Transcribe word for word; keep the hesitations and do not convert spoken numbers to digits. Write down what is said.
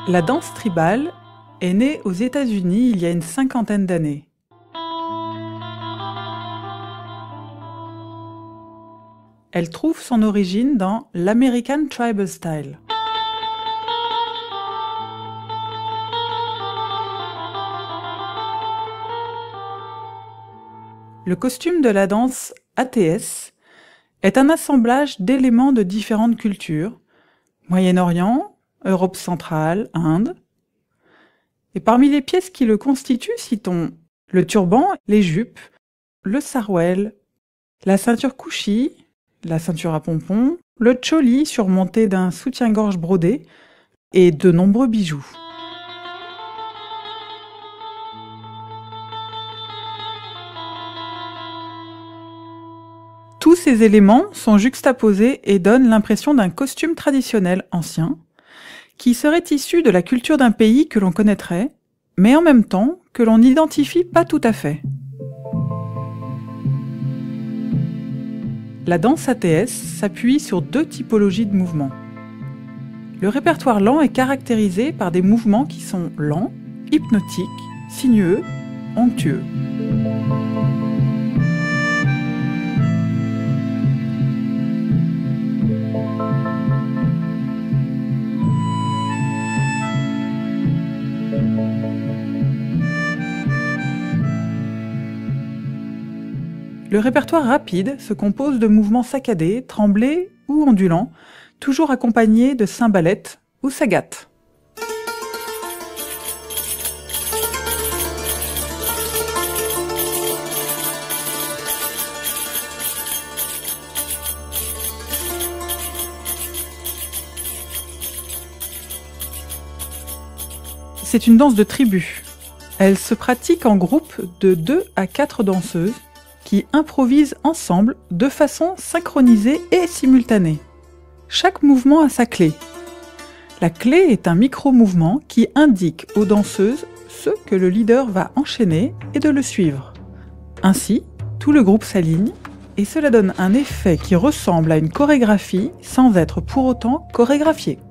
La danse tribale est née aux États-Unis il y a une cinquantaine d'années. Elle trouve son origine dans l'American Tribal Style. Le costume de la danse A T S est un assemblage d'éléments de différentes cultures, Moyen-Orient, Europe centrale, Inde. Et parmi les pièces qui le constituent, citons le turban, les jupes, le sarouel, la ceinture couchi, la ceinture à pompons, le choli surmonté d'un soutien-gorge brodé et de nombreux bijoux. Tous ces éléments sont juxtaposés et donnent l'impression d'un costume traditionnel ancien, qui serait issu de la culture d'un pays que l'on connaîtrait, mais en même temps que l'on n'identifie pas tout à fait. La danse A T S s'appuie sur deux typologies de mouvements. Le répertoire lent est caractérisé par des mouvements qui sont lents, hypnotiques, sinueux, onctueux. Le répertoire rapide se compose de mouvements saccadés, tremblés ou ondulants, toujours accompagnés de cymbalettes ou sagates. C'est une danse de tribu. Elle se pratique en groupe de deux à quatre danseuses qui improvisent ensemble de façon synchronisée et simultanée. Chaque mouvement a sa clé. La clé est un micro-mouvement qui indique aux danseuses ce que le leader va enchaîner et de le suivre. Ainsi, tout le groupe s'aligne et cela donne un effet qui ressemble à une chorégraphie sans être pour autant chorégraphié.